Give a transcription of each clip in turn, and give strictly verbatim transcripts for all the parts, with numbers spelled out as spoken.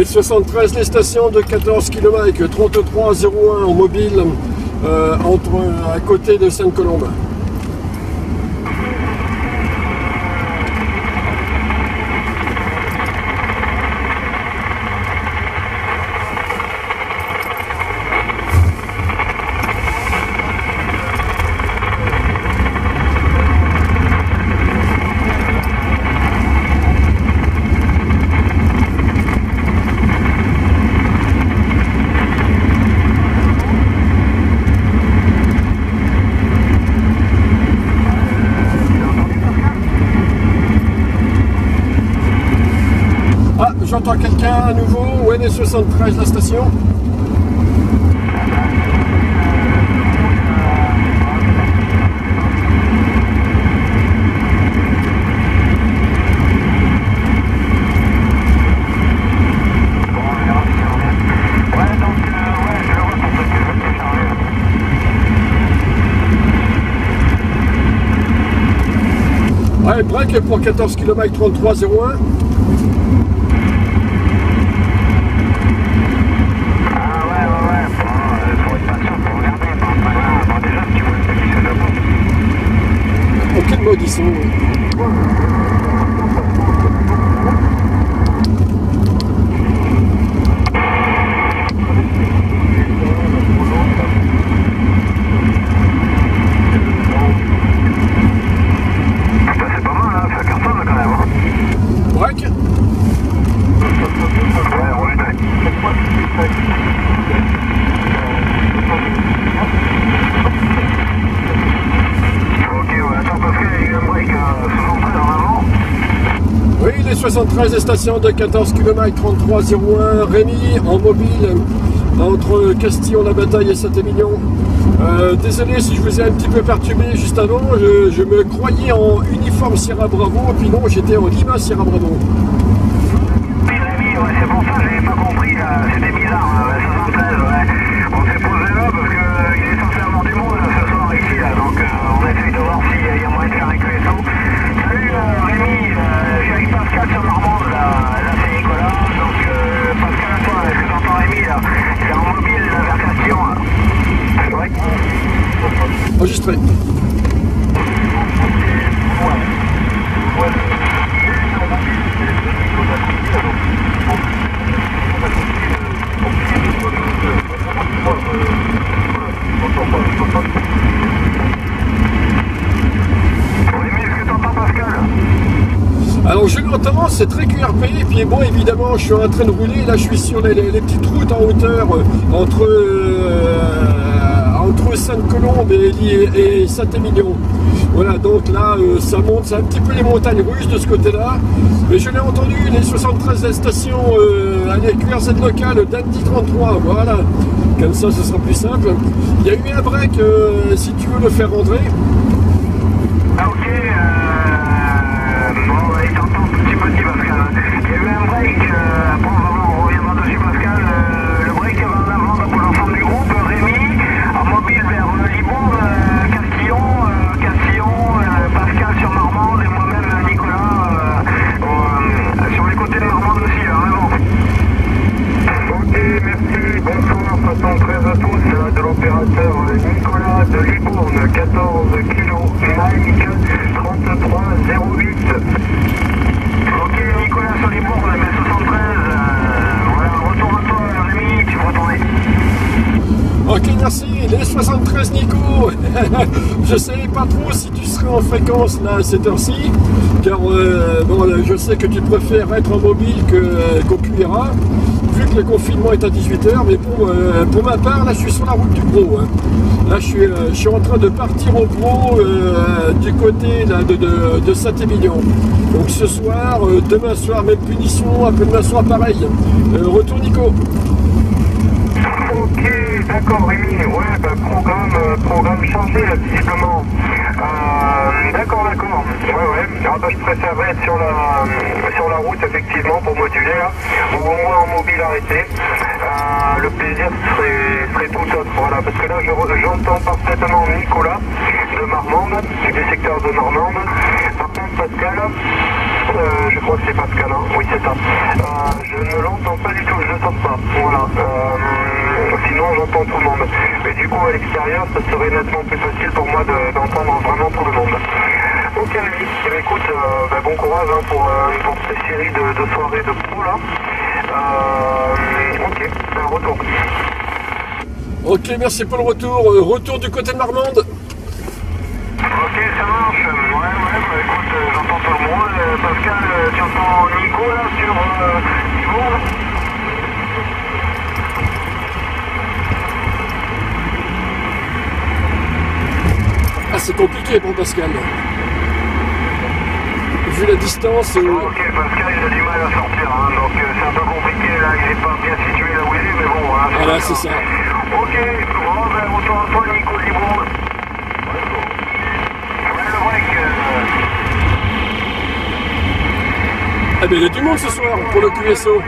soixante-treize, les stations de quatorze kilomètres, trente-trois zéro un en mobile, euh, entre, à côté de Sainte-Colombe. J'entends quelqu'un à nouveau, où est les soixante-treize la station? Ouais, break pour quatorze kilomètres, trente-trois zéro un. Quel mode ils sont? C'est pas mal, hein, ça cartonne quand même. Hein. Break. Ouais, roule. Oui, les soixante-treize les stations de quatorze kilomètres, trente-trois zéro un, Rémi en mobile entre Castillon-la-Bataille et Saint-Émilion. Euh, désolé si je vous ai un petit peu perturbé juste avant, je, je me croyais en uniforme Sierra Bravo, et puis non, j'étais en Lima Sierra Bravo. Oui, Rémi, ouais, c'est pour ça, j'avais pas compris, c'était bizarre, hein, soixante-treize, ouais. On s'est posé là parce qu'il est censé avoir du monde là, ce soir ici, là, donc euh, on essaye de voir s'il y a moyen de faire reculer tout. Salut euh, Rémi, euh, je suis avec Pascal sur Normande, là, là c'est Nicolas, donc euh, Pascal à toi, est-ce que t'entends Rémi là? C'est en mobile là, vers Castillon là. Ouais. Enregistré. Ouais. Ouais. Alors je l'entends, c'est très Q R P, et puis bon évidemment je suis en train de rouler, là je suis sur les, les, les petites routes en hauteur euh, entre, euh, entre Sainte-Colombe et, et, et Saint-Émilion. Voilà, donc là euh, ça monte, c'est un petit peu les montagnes russes de ce côté-là, mais je l'ai entendu, les soixante-treize stations, euh, allez, Q R Z local, Dandy trente-trois, voilà, comme ça ce sera plus simple. Il y a eu un break, euh, si tu veux le faire rentrer. Ah ok, euh, bon, ouais, il t'entend un petit peu, petit Pascal. Il y a eu un break, euh, après on reviendra dessus Pascal, euh, le break va en avant pour l'ensemble du groupe, Rémi, en mobile vers euh, Libourne, euh, Castillon, euh, Castillon, euh, Pascal sur Normande et moi-même Nicolas euh, euh, sur les côtés de Normande aussi, là, vraiment. Ok, merci, bonsoir, soixante-treize à tous, de l'opérateur Nicolas de Libourne, quatorze kilos, Mike, trente-trois zéro huit. Ok, Nicolas sur Libourne, M soixante-treize, euh, voilà, retour à toi, Rémi, tu peux retourner. Ok, merci, les soixante-treize Nico. Je ne savais pas trop si tu serais en fréquence là à cette heure-ci, car euh, bon, je sais que tu préfères être en mobile que, qu'au Q R A, vu que le confinement est à dix-huit heures, mais pour, euh, pour ma part, là je suis sur la route du Gros. Hein. Là je suis, euh, je suis en train de partir au Gros euh, du côté là, de, de, de Saint-Émilion. Donc ce soir, euh, demain soir, même punition, après-demain soir pareil. Euh, retour Nico. Ok, d'accord Rémi, ouais, bah, programme, euh, programme changé là, visiblement. Euh, d'accord, d'accord, ouais, ouais, ah, bah, je préférerais être sur la, sur la route effectivement pour moduler là, ou au moins en mobile arrêté. Euh, le plaisir serait, serait tout autre, voilà, parce que là je, j'entends parfaitement Nicolas de Marmande, du secteur de Marmande. Par contre Pascal, euh, je crois que c'est Pascal, hein, oui c'est ça, euh, je ne l'entends pas du tout. pense pas. Voilà. Euh, sinon, j'entends tout le monde. Mais du coup, à l'extérieur, ça serait nettement plus facile pour moi d'entendre de, vraiment tout le monde. Ok, Rémi. Eh bien, écoute, euh, bah, bon courage hein, pour, euh, pour ces séries de, de soirées de pro là. Euh, ok, c'est un retour. Ok, merci pour le retour. Euh, retour du côté de Marmande. Ok, ça marche. Ouais, ouais, bah écoute, euh, j'entends tout le monde. Euh, Pascal, euh, tu entends Nico là sur euh, Yvon? Ah, c'est compliqué pour Pascal. Vu la distance. Euh... Ok, Pascal, il a du mal à sortir, hein, donc euh, c'est un peu compliqué là. Il n'est pas bien situé là où il est, mais bon, voilà. Voilà, c'est ça. Ok, bon, ben, retour à toi, Nico Libon. Ah ben il y a du monde ce soir pour le Q S O.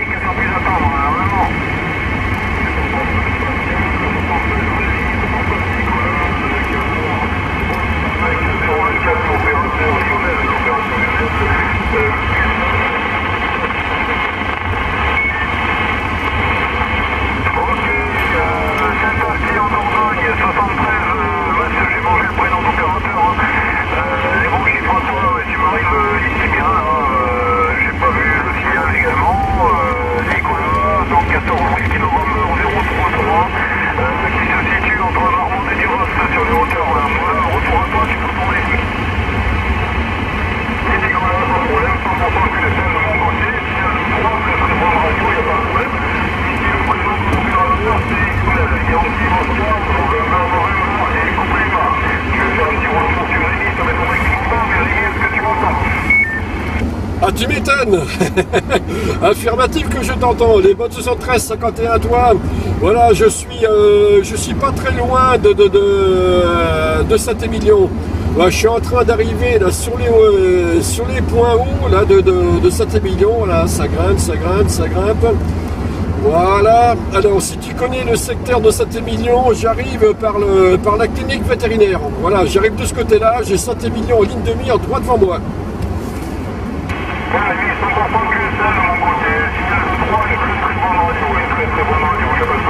Ah, tu m'étonnes. Affirmatif que je t'entends. Les bottes soixante-treize cinquante et un à toi. Voilà, je suis euh, je suis pas très loin de, de, de, de Saint-Émilion. Voilà, je suis en train d'arriver là sur les euh, sur les points hauts là de, de, de Saint-Émilion. Là, ça grimpe, ça grimpe, ça grimpe. Voilà. Alors, si tu connais le secteur de Saint-Émilion, j'arrive par le par la clinique vétérinaire. Voilà, j'arrive de ce côté-là. J'ai Saint-Émilion en ligne de mire droit devant moi. Voilà, lui, cent pour cent que ça de mon côté. Signal de trois, il est très très bon radio, il est très très bon radio, il n'y a pas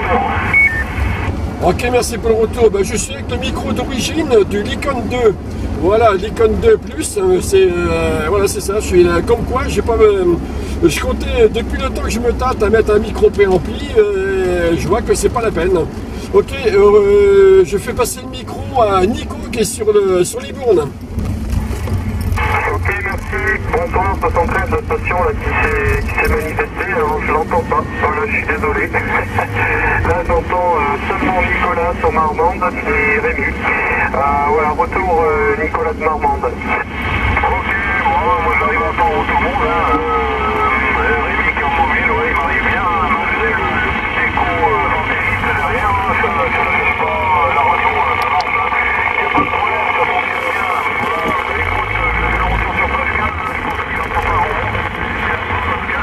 de souci, retour. Ok, merci pour le retour. Ben, je suis avec le micro d'origine du Lycon deux. Voilà, Lycon deux plus, c'est euh, voilà, c'est ça. Je suis là, comme quoi, j'ai pas, euh, je comptais depuis le temps que je me tâte à mettre un micro préampli, euh, je vois que c'est pas la peine. Ok, euh, je fais passer le micro à Nico qui est sur le sur Libourne. Ok, merci. Bon, pour l'instant, soixante-treize, la station là, qui s'est manifestée, alors je l'entends pas. Voilà, je suis désolé. Là, j'entends euh, seulement Nicolas sur Marmande et Rémi. Euh, voilà, retour euh, Nicolas de Marmande. Ok, bon, moi j'arrive à entendre tout le monde. Hein. Euh, Rémi qui est en mobile, ouais, il m'arrive bien, malgré le, le petit écho euh, ventéliste derrière. Hein, ça ne fait pas euh, la radio, euh, ça marche. Il n'y a pas de problème, ça fonctionne bien. Voilà, écoute, je fais le retour sur Pascal, je pense qu'il n'entend pas rond. Pascal,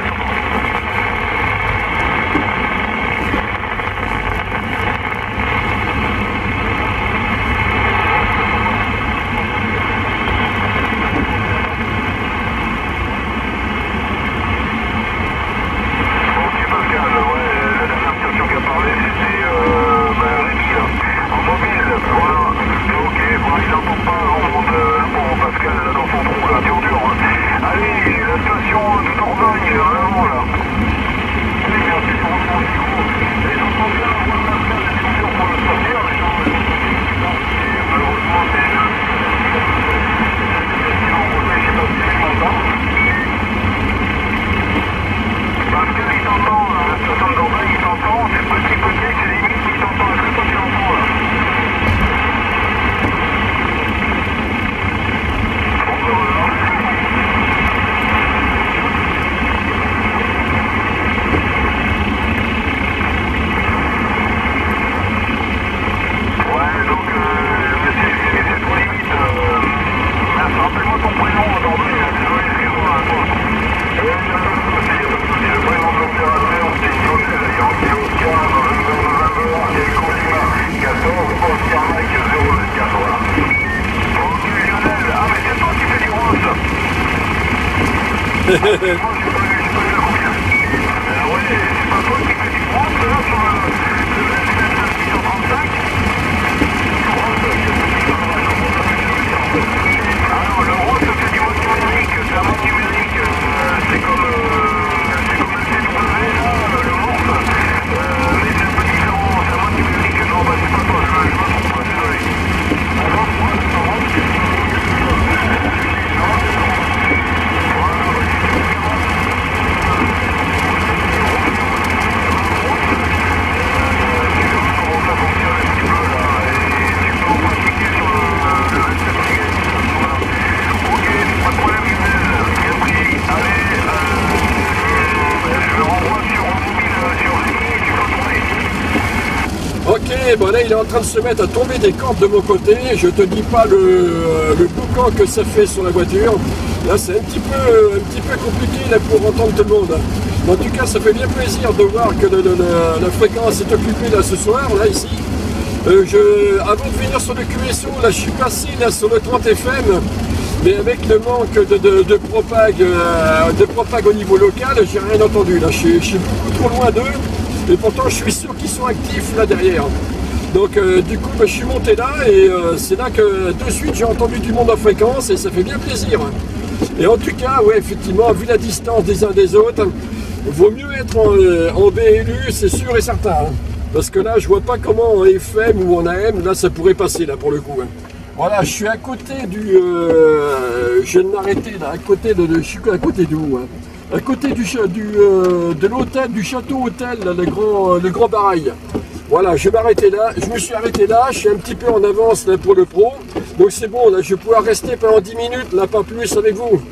Bon là il est en train de se mettre à tomber des cordes de mon côté, je te dis pas le, le boucan que ça fait sur la voiture, là c'est un petit peu un petit peu compliqué là pour entendre tout le monde. En tout cas ça fait bien plaisir de voir que le, le, le, la fréquence est occupée là ce soir, là ici. Euh, je, avant de venir sur le Q S O, là je suis passé là sur le trente F M, mais avec le manque de, de, de propague euh, de propague au niveau local, j'ai rien entendu, là je, je suis beaucoup trop loin d'eux, et pourtant je suis sûr qu'ils sont actifs là derrière. Donc euh, du coup bah, je suis monté là et euh, c'est là que de suite j'ai entendu du monde en fréquence et ça fait bien plaisir. Et en tout cas, ouais effectivement, vu la distance des uns des autres, vaut mieux être en, euh, en B L U, c'est sûr et certain. Hein. Parce que là je vois pas comment en F M ou en A M, là ça pourrait passer là pour le coup. Hein. Voilà, je suis à côté du... Euh, je viens de m'arrêter là, à côté de... Je suis à côté d'où hein. À côté du, du, euh, de l'hôtel, du château hôtel, là, le grand, le grand barail. Voilà, je vais m'arrêter là, je me suis arrêté là, je suis un petit peu en avance là pour le pro, donc c'est bon, là je vais pouvoir rester pendant dix minutes, là pas plus avec vous. Ok,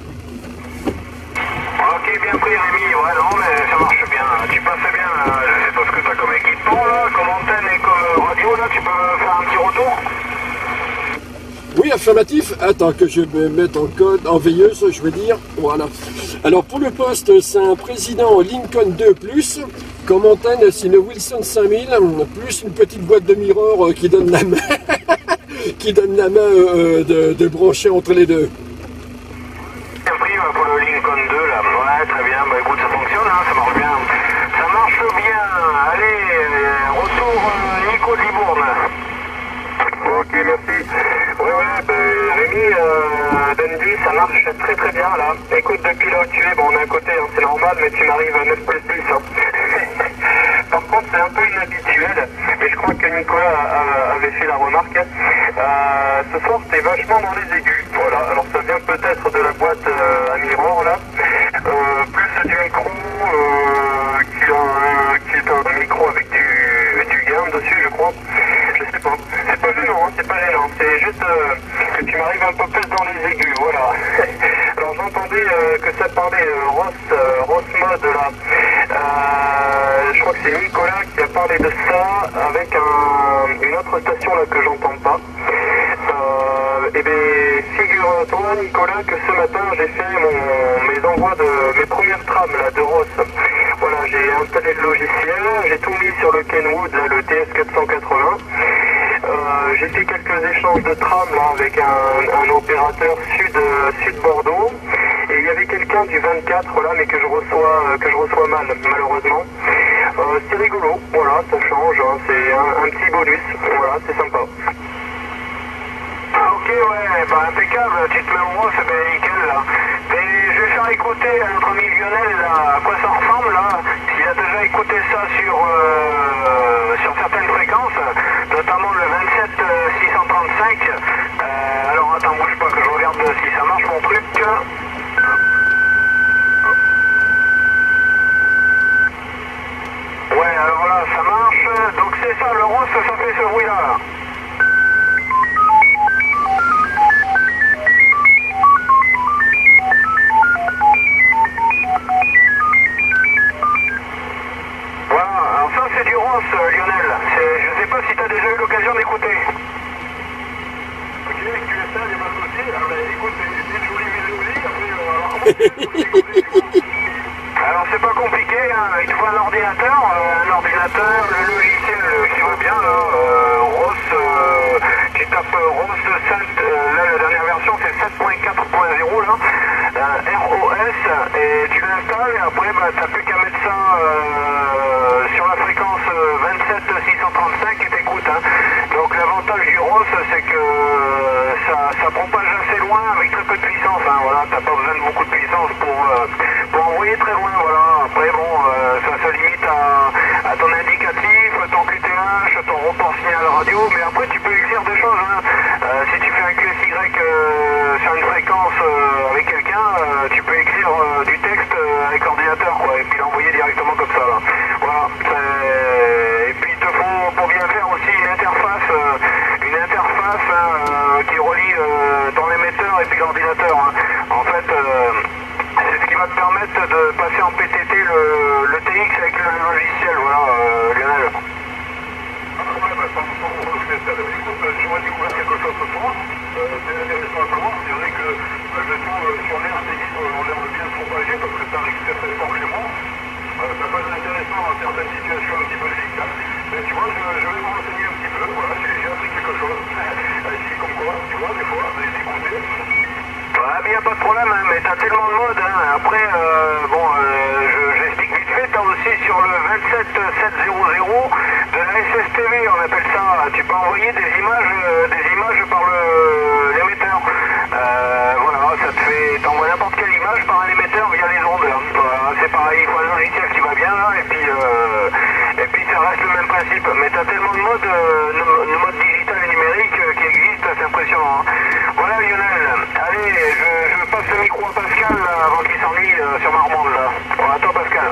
bien pris Rémi, ouais non mais ça marche bien, tu passes bien, là. Je sais pas ce que tu as comme équipement là, comme antenne et comme radio là, tu peux faire un petit retour? Oui, affirmatif, attends que je me mette en code, en veilleuse, je veux dire, voilà. Alors pour le poste, c'est un président Lincoln deux plus, comme antenne, c'est une Wilson cinq mille, plus une petite boîte de mirror qui donne la main, qui donne la main euh, de, de brancher entre les deux. Bien pris pour le Lincoln deux là, ouais très bien, bah écoute ça fonctionne, hein, ça marche bien, ça marche bien, allez, euh, retour euh, Nico de Libourne. Ok merci. Ouais ouais, bah, Rémi, euh, Dundee, ça marche très très bien là. Écoute, depuis là où tu es, bon on est à côté, hein, c'est normal, mais tu m'arrives à neuf plus dix. Hein. Par contre, c'est un peu inhabituel, mais je crois que Nicolas a, a, avait fait la remarque. Euh, ce soir, t'es vachement dans les aigus. Voilà, alors ça vient peut-être de la boîte euh, à mirror là. Euh, plus du micro euh, qui, euh, qui est un micro avec du, du gain dessus, je crois. Je sais pas. C'est pas gênant, hein, c'est pas gênant. C'est juste euh, que tu m'arrives un peu plus dans les aigus. Voilà. Alors j'entendais euh, que ça parlait euh, Ross, euh, Ross Mode là. Euh, je crois que c'est Nicolas qui a parlé de ça avec un, une autre station là que j'entends pas. Euh, et bien figure-toi Nicolas que ce matin j'ai fait mon, mes envois de mes premières trames là de Ross. Voilà, j'ai installé le logiciel, j'ai tout mis sur le Kenwood là, le T S quatre cent quatre-vingts. Euh, j'ai fait quelques échanges de trams là avec un, un opérateur sud, sud Bordeaux. Et il y avait quelqu'un du vingt-quatre là, mais que je reçois, que je reçois mal, malheureusement. Euh, c'est rigolo, voilà, ça change, hein, c'est un, un petit bonus, voilà, c'est sympa. Ok, ouais, bah impeccable, tu te mets en gros, c'est ben nickel là. Et je vais faire écouter à notre ami Lionel là, à quoi ça ressemble là. Il a déjà écouté ça sur, euh, sur certaines fréquences, notamment le vingt-sept six cent trente-cinq. Euh, alors attends, bouge pas que je regarde si ça marche mon truc. Ouais, alors voilà, ça marche. Donc c'est ça, le Ross, ça fait ce bruit là. là. Lionel, je sais pas si tu as déjà eu l'occasion d'écouter. Ok, tu es ça, il n'y a pas de souci. Alors, bah, écoute, c'est une jolie mélodie. Après, euh, alors, c'est pas compliqué, hein. Il te faut un ordinateur, euh, un ordinateur, le logiciel qui va bien, là, euh, Ross, euh, tu tapes Ross sept, euh, là, la dernière version, c'est sept point quatre point zéro, là, euh, R O S, et tu l'installes, et après, bah, t'as plus qu'à mettre ça. Euh, grosse, c'est que ça, ça propage assez loin avec très peu de puissance. Hein, voilà, t'as pas besoin de beaucoup de puissance pour, euh, pour envoyer très loin. Voilà. Après, bon, euh, ça se limite à, à ton indicatif, ton Q T H, ton report signal radio, mais après tu peux écrire des choses. Hein. Euh, si tu fais un Q S Y euh, sur une fréquence euh, avec quelqu'un, euh, tu peux écrire euh, du texte euh, avec l'ordinateur, quoi, et puis l'envoyer directement comme ça. Là. Voilà. Et puis il te faut, pour bien faire aussi, une interface, euh, une interface hein, euh, qui relie euh, ton émetteur et puis l'ordinateur. Hein. En fait, euh, c'est ce qui va te permettre de passer en P T T le, le T X avec le logiciel. Voilà, euh, Lionel. J'aurais découvert quelque chose ce soir, euh, c'est intéressant à savoir, c'est vrai que euh, je trouve euh, sur l'air ces livres ont l'air de bien se propager parce que ça arrive très très fort chez moi. Euh, ça peut être intéressant dans certaines situations un petit peu délicates. Mais tu vois, je, je vais me renseigner un petit peu, voilà, j'ai appris quelque chose. Ici, comme quoi, tu vois, des fois, j'ai écouté. Ouais, mais y a pas de problème, hein, mais t'as tellement de modes, hein. Après, euh, bon, euh, j'explique vite fait, t'as aussi sur le vingt-sept sept cent de la S S T V, on appelle ça, tu peux envoyer des images, euh, des images par l'émetteur. Euh, voilà, ça te fait, t'envoies n'importe quelle image par un émetteur via les ondes. Hein. Voilà, c'est pareil, il faut un logiciel qui va bien là, et puis, euh, et puis ça reste le même principe. Mais t'as tellement de modes, euh, de modes digital et numérique euh, qui existent, c'est impressionnant. Hein. Voilà Lionel, allez, je, je passe le micro à Pascal là, avant qu'il s'ennuie euh, sur Marmande là. Bon, à toi Pascal.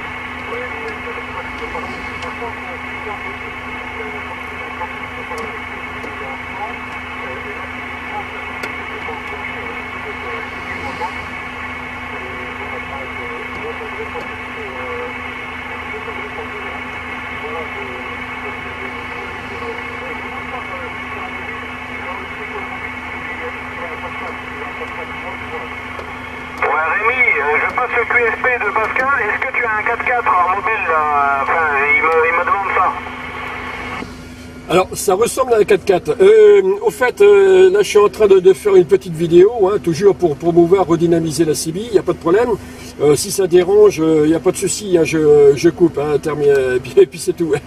Ouais Rémi, euh, je passe le Q S P de Pascal, est-ce que tu as un quatre quatre en mobile là? Enfin, il me, il me demande ça. Alors, ça ressemble à un quatre quatre. Euh, au fait, euh, là, je suis en train de, de faire une petite vidéo, hein, toujours pour promouvoir, redynamiser la C B, il n'y a pas de problème. Euh, si ça dérange, il euh, n'y a pas de souci, hein, je, je coupe, hein, terminé, et puis, puis c'est tout.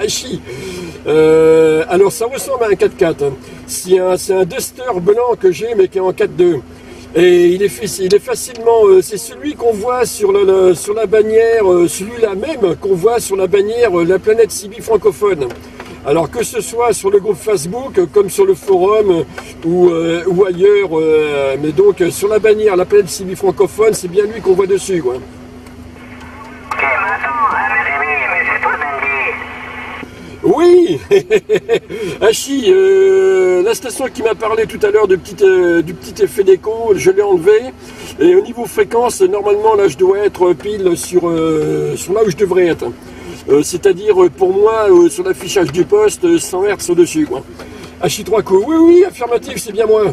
euh, alors, ça ressemble à un quatre quatre. Hein. C'est un, un Duster blanc que j'ai, mais qui est en quatre deux. Et il est, il est facilement, euh, c'est celui qu'on voit sur, le, le, sur la bannière, euh, celui-là même qu'on voit sur la bannière euh, La Planète C B francophone. Alors que ce soit sur le groupe Facebook, euh, comme sur le forum euh, ou, euh, ou ailleurs, euh, mais donc euh, sur la bannière La Planète C B francophone, c'est bien lui qu'on voit dessus, quoi. Ok, mais attends, mais Rémi, mais c'est toi Bendy. Oui. Hachi, euh, la station qui m'a parlé tout à l'heure du petit, euh, du petit effet d'écho, je l'ai enlevé. Et au niveau fréquence, normalement, là, je dois être pile sur, euh, sur là où je devrais être. Euh, C'est-à-dire, pour moi, euh, sur l'affichage du poste, euh, cent hertz au-dessus, quoi. Hachi trois coups. Oui, oui, affirmatif, c'est bien moi. Ouais,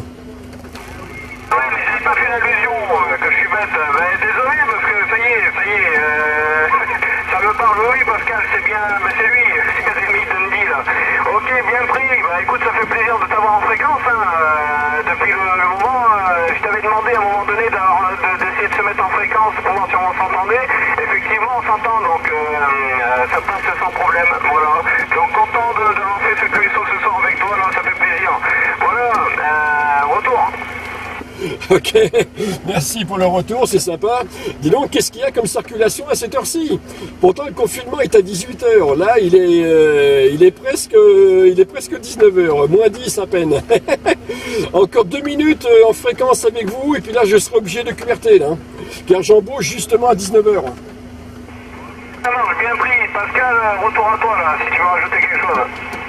mais j'ai pas fait l'allusion euh, que je suis bête. Ben, désolé, parce que ça y est, ça y est. Euh, ça me parle, oui, Pascal, c'est bien, mais c'est lui, c'est Rémi Dundee, là. Ok, bien pris. Bah écoute, ça fait plaisir de t'avoir en fréquence, hein. Euh, depuis le, le moment, euh, je t'avais demandé à un moment donné d'essayer de, de se mettre en fréquence pour voir si on s'entendait. Effectivement, on s'entend, donc euh, euh, ça passe sans problème. Voilà. Donc content de, de lancer ce Q S O ce soir avec toi, là, ça fait plaisir. Voilà, euh, retour. Ok, merci pour le retour, c'est sympa. Dis donc, qu'est-ce qu'il y a comme circulation à cette heure-ci? Pourtant, le confinement est à dix-huit heures. Là, il est, euh, il est presque, euh, il est presque dix-neuf heures, moins dix à peine. Encore deux minutes euh, en fréquence avec vous, et puis là, je serai obligé de Q R T, là, hein, car j'embauche justement à dix-neuf heures. Ça marche, bien pris. Pascal, retour à toi, là, si tu veux rajouter quelque chose.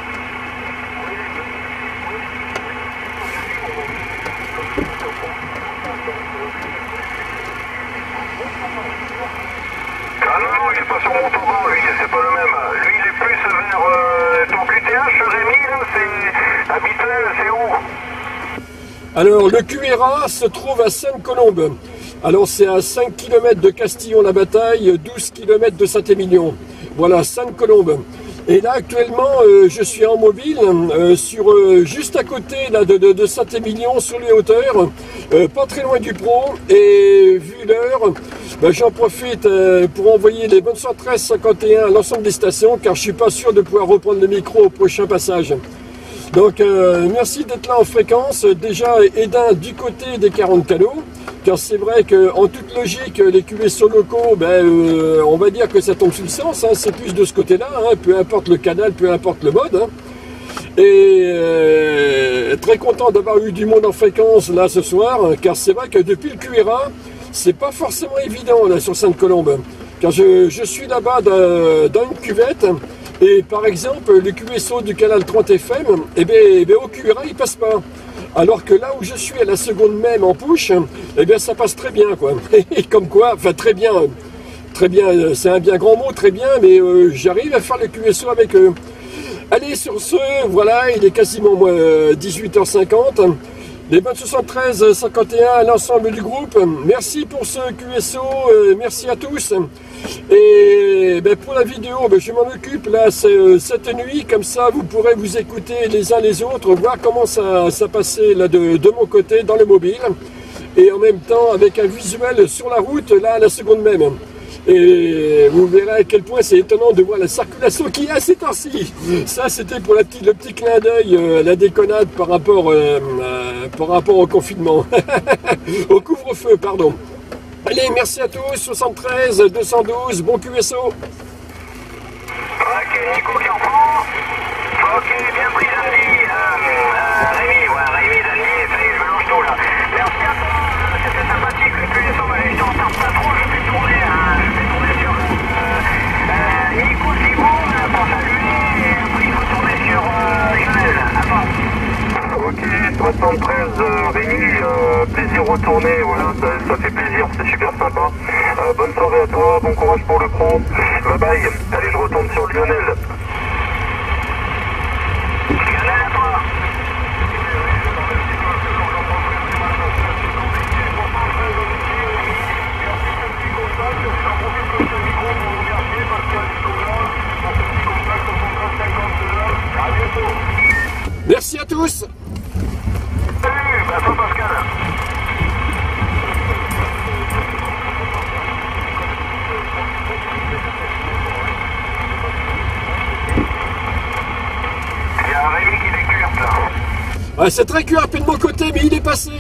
Ah non, non, il est pas sur mon tournant, lui, c'est pas le même. Lui, il est plus vers euh, ton Q T H, Rémi, là, c'est habituel, c'est où? Alors, le Q R A se trouve à Sainte-Colombe. Alors, c'est à cinq kilomètres de Castillon-la-Bataille, douze kilomètres de Saint-Émilion. Voilà, Sainte-Colombe. Et là, actuellement, euh, je suis en mobile, euh, sur, euh, juste à côté là, de, de, de Saint-Émilion, sur les hauteurs, euh, pas très loin du Pro. Et vu l'heure, ben, j'en profite euh, pour envoyer les bonnes cent treize cinquante et un à l'ensemble des stations, car je suis pas sûr de pouvoir reprendre le micro au prochain passage. Donc euh, merci d'être là en fréquence, déjà et d'un du côté des quarante canaux, car c'est vrai qu'en toute logique, les Q S O locaux, ben, euh, on va dire que ça tombe sous le sens, hein, c'est plus de ce côté-là, hein, peu importe le canal, peu importe le mode. Hein. Et euh, très content d'avoir eu du monde en fréquence là ce soir, car c'est vrai que depuis le Q R A, c'est pas forcément évident là sur Sainte-Colombe, car je, je suis là-bas dans une cuvette. Et par exemple, le Q S O du canal trente F M, eh bien, eh bien, au Q R A, il passe pas. Alors que là où je suis à la seconde même en push, eh bien, ça passe très bien, quoi. Et comme quoi, enfin, très bien, très bien, c'est un bien grand mot, très bien, mais euh, j'arrive à faire le Q S O avec eux. Allez, sur ce, voilà, il est quasiment euh, dix-huit heures cinquante. Les bonnes soixante-treize cinquante et un à l'ensemble du groupe. Merci pour ce Q S O, euh, merci à tous. Et ben, pour la vidéo, ben, je m'en occupe là euh, cette nuit, comme ça vous pourrez vous écouter les uns les autres, voir comment ça, ça passait là de, de mon côté dans le mobile. Et en même temps avec un visuel sur la route, là à la seconde même. Et vous verrez à quel point c'est étonnant de voir la circulation qu'il y a ces temps-ci. Ça, c'était pour la petite, le petit clin d'œil, euh, la déconnade par rapport, euh, euh, par rapport au confinement. Au couvre-feu, pardon. Allez, merci à tous. soixante-treize deux cent douze, bon Q S O. Ok, Nico qui reprend. Ok, bien pris, Zandy. Euh, euh, Rémi, ouais, Rémi, Zandy, ça y est, je mélange tout là. Merci à toi, c'était sympathique. Le Q S O, allez, je t'en tarde pas trop, je vais tourner, hein, je vais tourner sur euh, euh, Nico Simon pour saluer, et après il faut tourner sur euh, Lionel. Attends. Ok, soixante-treize, euh, Rémi, euh, plaisir retourné, voilà, ça, ça fait plaisir, c'est super sympa. Euh, bonne soirée à toi, bon courage pour le pro. Bye bye, allez, je retourne sur Lionel. Lionel à toi. Merci à tous. Salut, bah, toi Pascal. Il y a un Rémi qui décurte là. Ah, c'est très cuir de mon côté, mais il est passé.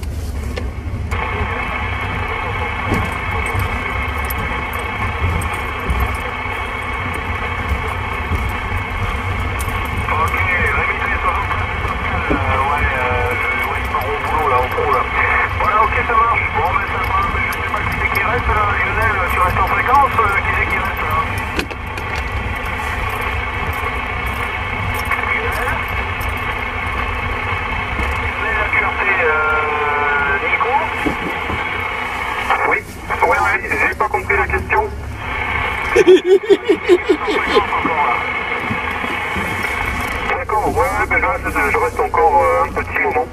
D'accord, ouais, ben là, je reste encore euh, un petit moment.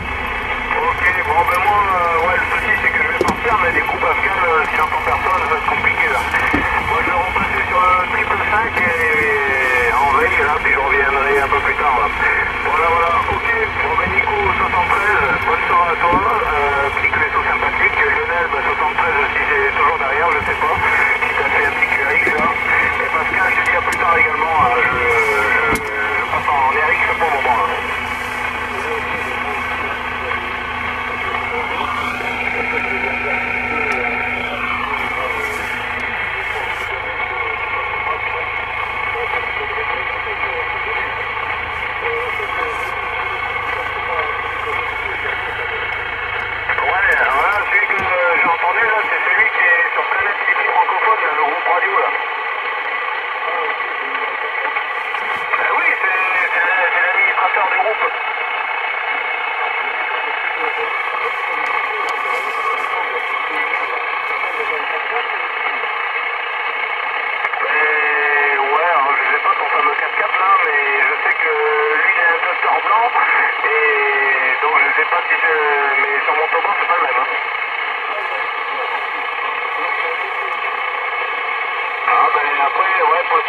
Ok, bon, ben moi, euh, ouais, le souci c'est que je vais partir, mais du coup, Pascal, euh, s'il entend personne, ça va être compliqué là. Moi, je vais repasser sur le triple cinq et en veille, là, puis je reviendrai un peu plus tard là. Voilà, voilà, ok, bon, ben Nico, soixante-treize, bonne soirée à toi, euh, petit Q S O sympathique, Lionel, ben soixante-treize, si c'est toujours derrière, je sais pas, si t'as fait un petit Q R X là. Et Pascal, je te dis à plus tard également, hein, je, je, je passe en R X pour le moment là.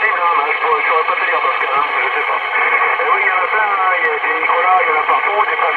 Possible, hein, je ne saurais pas te dire Pascal, hein, je sais pas. Et oui, il y en a plein, hein, il y a des Nicolas, il y en a partout, des